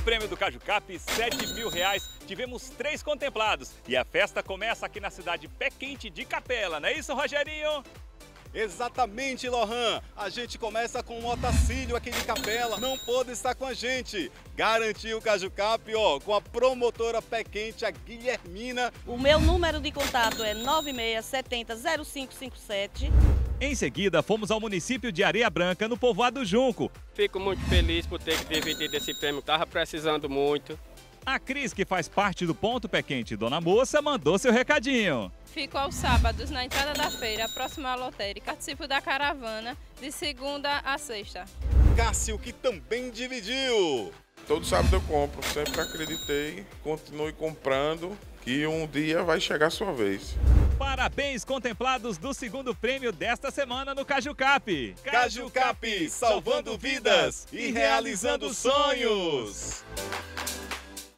prêmio do Cajucap, R$7.000. Tivemos 3 contemplados e a festa começa aqui na cidade Pé Quente de Capela, não é isso, Rogerinho? Exatamente, Lohan. A gente começa com o Otacílio aqui de Capela. Não pôde estar com a gente. Garantiu o Cajucap, com a promotora Pé Quente, a Guilhermina. O meu número de contato é 9670-0557. Em seguida, fomos ao município de Areia Branca, no povoado Junco. Fico muito feliz por ter dividido esse prêmio, estava precisando muito. A Cris, que faz parte do Ponto Pé Quente Dona Moça, mandou seu recadinho. Fico aos sábados na entrada da feira, próximo à lotérica. Participo da caravana de segunda a sexta. Cássio, que também dividiu. Todo sábado eu compro, sempre acreditei, continue comprando, que um dia vai chegar a sua vez. Parabéns, contemplados do segundo prêmio desta semana no Cajucap. Cajucap, salvando vidas e realizando sonhos.